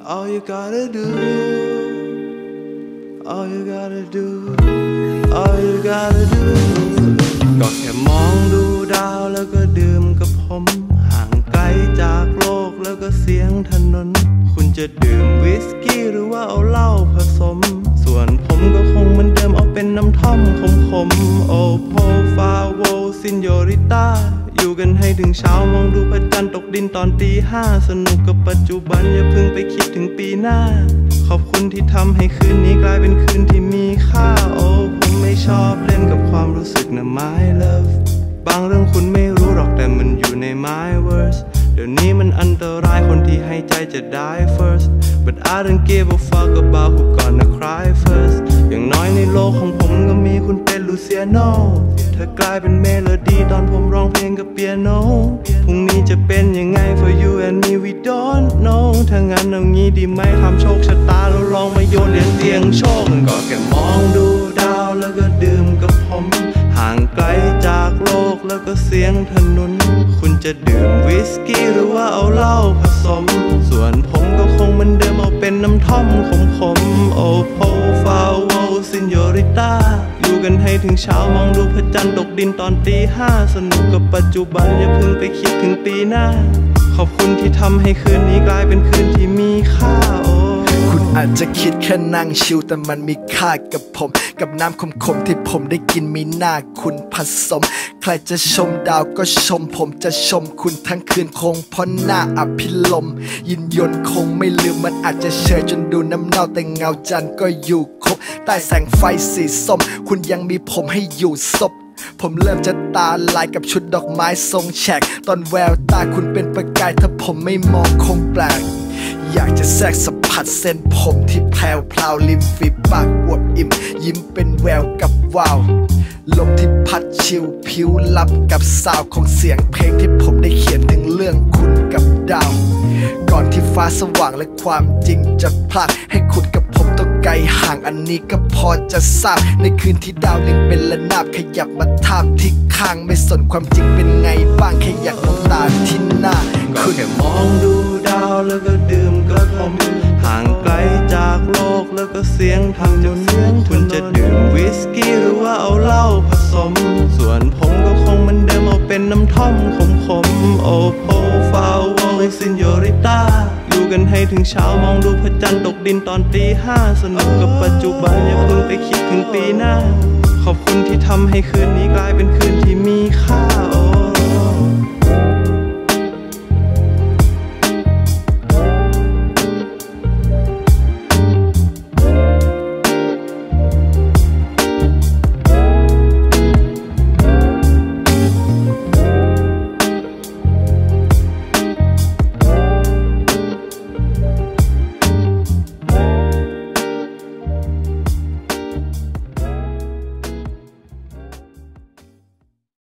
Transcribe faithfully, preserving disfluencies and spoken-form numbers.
All you gotta do All you gotta do All you gotta do ก็แค่มองดูดาวแล้วก็ดื่มกับผมห่างไกลจากโลกแล้วก็เสียงถนนคุณจะดื่มวิสกี้หรือว่าเอาเหล้าผสมส่วนผมก็คงเหมือนเดิมเอาเป็นน้ำท่อมขมๆโอ้โพฟาโวซินโยริต้าอยู่กันให้ถึงเช้ามองดูพระจันทร์ตกดินตอนตีห้าสนุกกับปัจจุบันอย่าเพิ่งไปคิดถึงปีหน้าขอบคุณที่ทำให้คืนนี้กลายเป็นคืนที่มีค่าโอ้ผมไม่ชอบเล่นกับความรู้สึกนะ my love บางเรื่องคุณไม่รู้หรอกแต่มันอยู่ใน my words เดี๋ยวนี้มันอันตรายคนที่ให้ใจจะ die first but I don't give a fuck about who gonna cry first อย่างน้อยในโลกของผมก็มีคุณเป็นลูเซียโนเธอกลายเป็นเมโลดี้ตอนผมร้องเพลงกับเปียโนพรุ่งนี้จะเป็นยังไง for you and me we don't know ถ้างั้นเอางี้ดีไหมทำโชคชะตาแล้วลองมาโยนเหรียญเสี่ยงโชคก็แค่มองดูดาวแล้วก็ดื่มกับผมห่างไกลจากโลกแล้วก็เสียงถนนคุณจะดื่มวิสกี้หรือว่าเอาเหล้าผสมส่วนผมก็คงเหมือนเดิมเอาเป็นน้ำท่อมขมๆโอ้โพฟาโวซินโยริต้าอยู่กันให้ถึงเช้ามองดูพระจันทร์ตกดินตอนตีห้าสนุกกับปัจจุบันอย่าเพิ่งไปคิดถึงปีหน้าขอบคุณที่ทำให้คืนนี้กลายเป็นคืนที่มีค่าโอ้คุณอาจจะคิดแค่นั่งชิลแต่มันมีค่ากับผมกับน้ำขมๆที่ผมได้กินมีหน้าคุณผสมใครจะชมดาวก็ชมผมจะชมคุณทั้งคืนคงเพราะหน้าอภิลมยินยนต์คงไม่ลืมมันอาจจะเชยจนดูน้ำเน่าแต่เงาจันทร์ก็อยู่ครบใต้แสงไฟสีส้มคุณยังมีผมให้อยู่ศพผมเริ่มจะตาลายกับชุดดอกไม้ทรงแฉกตอนแววตาคุณเป็นประกายถ้าผมไม่มองคงแปลกอยากจะแทรกสัมผัสเส้นผมที่แผ่วพลาวริมฝีปากอวบอิ่มยิ้มเป็นแววกับวาวลมที่พัดชิวผิวลับกับสาวของเสียงเพลงที่ผมได้เขียนถึงเรื่องคุณกับดาวก่อนที่ฟ้าสว่างและความจริงจะพลาดให้คุณกับผมต้องไกลห่างอันนี้ก็พอจะทราบในคืนที่ดาวเล็งเป็นระนาบขยับมาทาบที่ข้างไม่สนความจริงเป็นไงบ้างแค่อยากมองตาที่หน้าก็แค่มองดูดาวแล้วก็ดื่มกับผมห่างไกลจากโลกแล้วก็เสียงทางจนเสียงคุณจะดื่มวิสกี้หรือว่าเอาเหล้าผสมส่วนผมก็คงเหมือนเดิมเอาเป็นน้ำท่อมขมๆโอ้โพฟาโวซินโยริต้าอยู่กันให้ถึงเช้ามองดูพระจันทร์ตกดินตอนตีห้าสนุกกับปัจจุบันอย่าเพิ่งไปคิดถึงปีหน้าขอบคุณที่ทำให้คืนนี้กลายเป็นคืนที่มีค่า